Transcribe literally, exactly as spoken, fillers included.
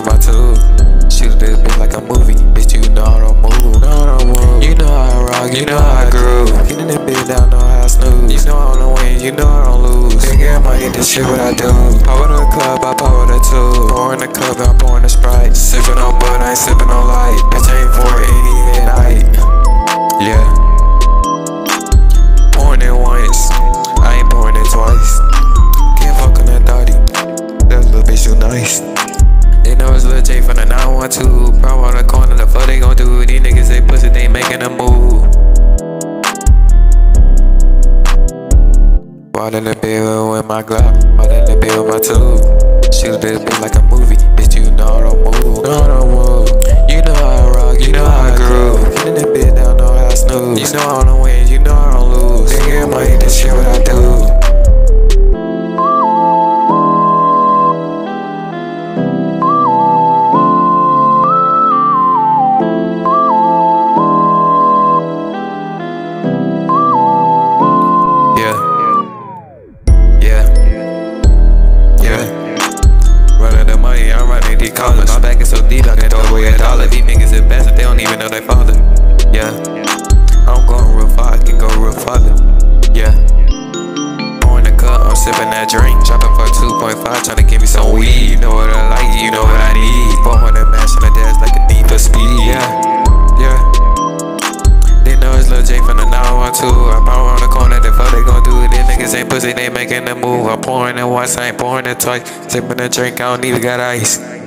with my tool. Shoot this bitch like a movie. Bitch, you know I don't move. No, I don't move. You know how I rock, you know how I groove. Getting that bitch down, know how I snooze. You know I don't win, you know I don't lose. Big air money, this shit what I do. Power to the club, I power the two. Pour in the cup, I pour in the Sprite. Sippin' on bud, I ain't sippin' on light. Bitch ain't four eighty at night. Yeah. Pouring it once, I ain't pouring it twice. Can't fuck on that thotty. That little bitch too nice. They know it's Lil J from the nine one two. Pro on the corner, the fuck they gon' do? These niggas say pussy, they making a move. Ball in the bill with my Glock, ball in the bill with my tool. Shoot this bitch like a movie, bitch you know I don't move. No, I don't move. You know how I rock, you know how I groove. Getting that bitch down, know how I snooze. You know I don't win, you know I don't lose. They get money, this shit what I do. Callers. My back is so deep, I can throw away a dollar. These niggas is bastard, they don't even know they father. Yeah, I'm going real far, I can go real farther. Yeah, pouring the cup, I'm sipping that drink. Dropping for two point five, trying to give me some weed. You know what I like, you know what I need. four hundred mash on the dash like a need for speed. Yeah, yeah. They know it's Lil J from the nine one two. I'm out on the corner, the fuck they gon' do? These niggas ain't pussy, they making the move. I'm pouring it once, I ain't pouring it twice. Sipping the drink, I don't even got ice.